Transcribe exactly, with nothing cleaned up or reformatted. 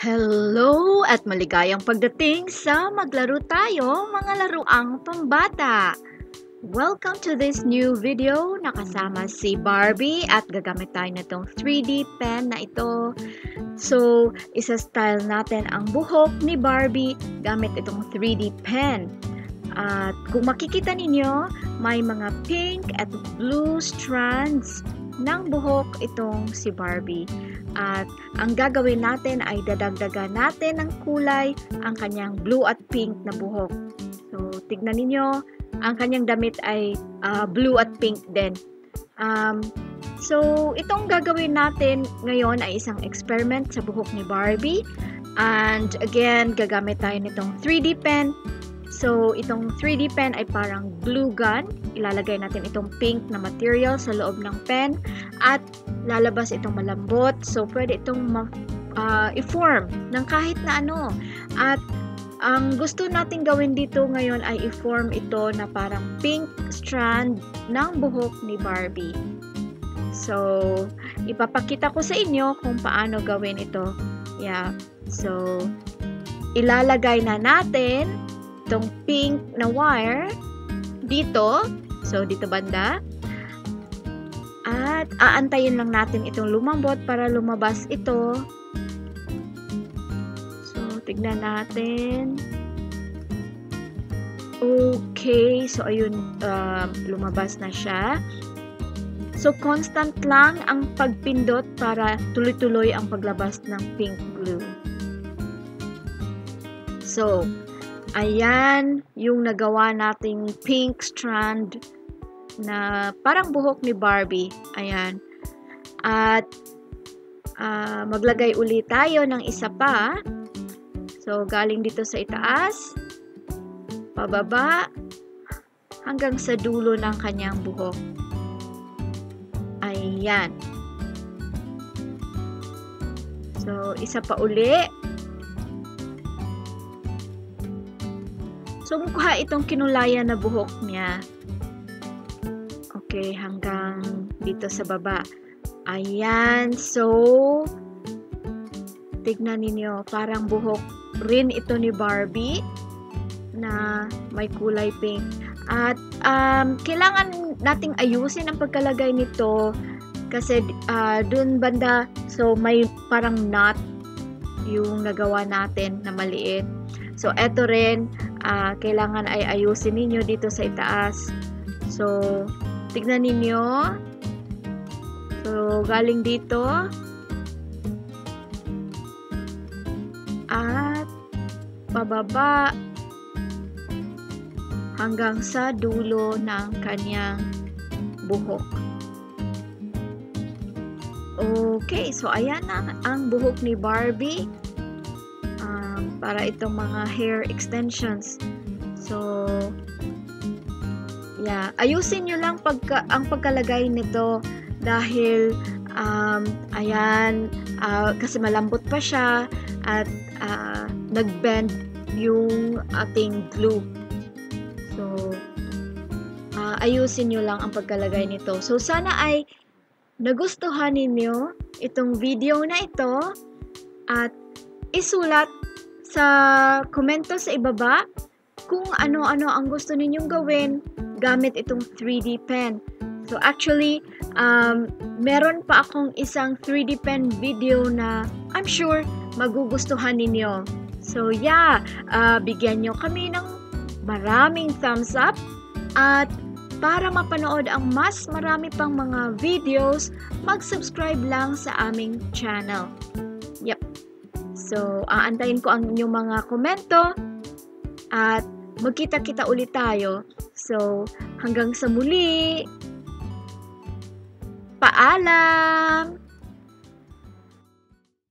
Hello at maligayang pagdating sa Maglaro Tayo, mga laruang pambata! Welcome to this new video. Nakasama si Barbie at gagamit tayo na itong three D pen na ito. So, isa-style natin ang buhok ni Barbie gamit itong three D pen. At kung makikita ninyo, may mga pink at blue strands ng buhok itong si Barbie. At ang gagawin natin ay dadagdagan natin ng kulay ang kanyang blue at pink na buhok. So, tignan ninyo, ang kanyang damit ay uh, blue at pink din. Um, so, itong gagawin natin ngayon ay isang experiment sa buhok ni Barbie. And again, gagamit tayo nitong three D pen. So, itong three D pen ay parang glue gun. Ilalagay natin itong pink na material sa loob ng pen at lalabas itong malambot. So, pwede itong uh, i-form ng kahit na ano. At ang gusto natin gawin dito ngayon ay i-form ito na parang pink strand ng buhok ni Barbie. So, ipapakita ko sa inyo kung paano gawin ito. Yeah. So, ilalagay na natin itong pink na wire dito. So, dito banda. At aantayin lang natin itong lumambot para lumabas ito. So, tignan natin. Okay. So, ayun, uh, lumabas na siya. So, constant lang ang pagpindot para tuloy-tuloy ang paglabas ng pink glue. So, ayan yung nagawa nating pink strand na parang buhok ni Barbie. Ayan. At uh, maglagay ulit tayo ng isa pa. So, galing dito sa itaas, pababa, hanggang sa dulo ng kanyang buhok. Ayan. So, isa pa uli. So, mukha itong kinulayan na buhok niya. Okay, hanggang dito sa baba. Ayan. So, tignan ninyo. Parang buhok rin ito ni Barbie na may kulay pink. At um, kailangan nating ayusin ang pagkalagay nito kasi uh, dun banda, so may parang knot yung nagawa natin na maliit. So, eto rin, uh, kailangan ay ayusin ninyo dito sa itaas. So, tignan ninyo. So, galing dito. At pababa hanggang sa dulo ng kanyang buhok. Okay, so ayan na ang buhok ni Barbie. Um, para itong mga hair extensions. So, yeah, ayusin nyo lang pagka, ang pagkalagay nito dahil um, ayan, uh, kasi malambot pa siya at uh, nag-bend yung ating glue. So, uh, ayusin nyo lang ang pagkalagay nito. So, sana ay nagustuhan ninyo itong video na ito at isulat sa komento sa ibaba kung ano-ano ang gusto ninyong gawin gamit itong three D pen. So actually, um, meron pa akong isang three D pen video na I'm sure magugustuhan ninyo. So yeah, uh, bigyan nyo kami ng maraming thumbs up at para mapanood ang mas marami pang mga videos, mag-subscribe lang sa aming channel. Yep. So, aantayin ko ang inyong mga komento at magkita-kita ulit tayo. So, hanggang sa muli. Paalam!